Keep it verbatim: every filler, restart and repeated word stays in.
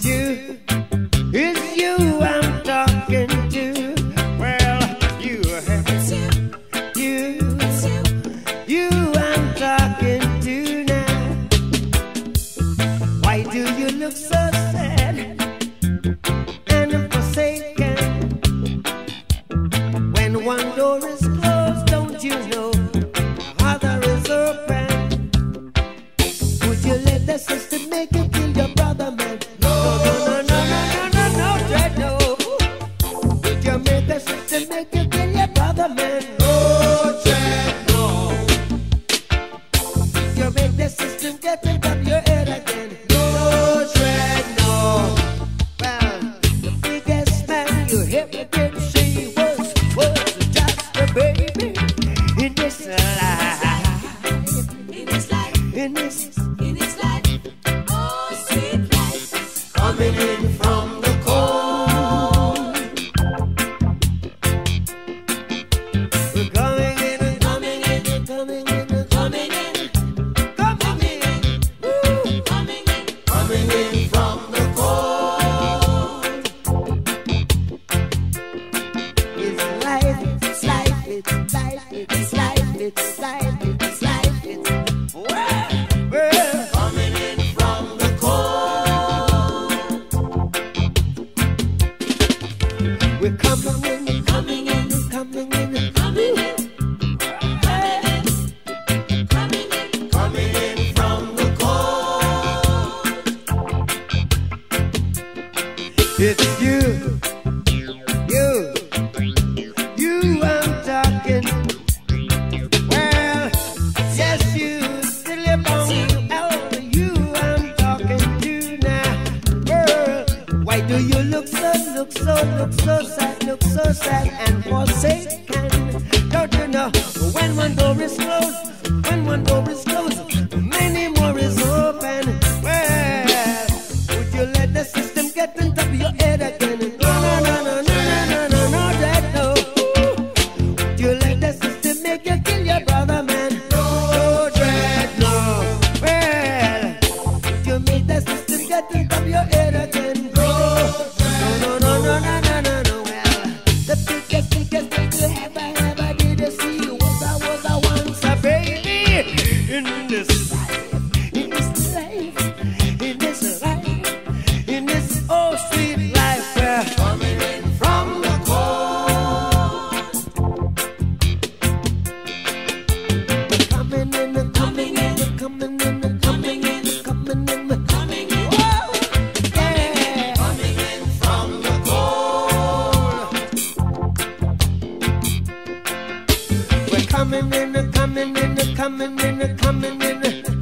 you, it's you I'm talking to. Well, you, it's you, you, it's you, you I'm talking to now. Why do you look so sad and forsaken? When one door is closed, don't you know the other is open? Would you let the system make you kill your brother, man? No, no, no, no, no, no, no, no, Dread, no. Would you make the system make you kill your brother, man? No, Dread, no. Would you make the system get into your head again? No, Dread, no. Well, the biggest man you ever did see was, was just a baby in this life. In this life. In this In his life, oh sweet life, coming in from the cold. We're coming in and coming in and coming in and coming in, coming in, woo, coming in, coming in from the cold. It's life, it's life, it's life, it's life, it's life, it's life, it's well, well, coming in from the cold. We're coming in, coming in, coming in, coming in, hey, coming in, coming in from the cold. It's you, you, you I'm talking. Well, yes, you, silly bone, oh, you I'm talking to now. Girl, why do you look so, look so, look so sad, look so sad and forsaken? Don't you know when one door is closed, when one door is closed, many more is open. Well, would you let the system get on top of your head again? No, no, no, no, no, no, no, no, that no. Would you let the system make you kill your brother, man? No, Dread, no. Well, would you make the system get on top of your head again? No, no, no, no, no, no, no, no. Well, the biggest, biggest thing you ever, ever did is see was I was I once a baby in this life, in this life, in this life, in this oh sweet life. Well, coming in from the cold. Coming in, coming in, coming in, coming in, coming in, coming in, whoa, yeah, coming in from the cold. We're coming in, coming in, coming in, coming in,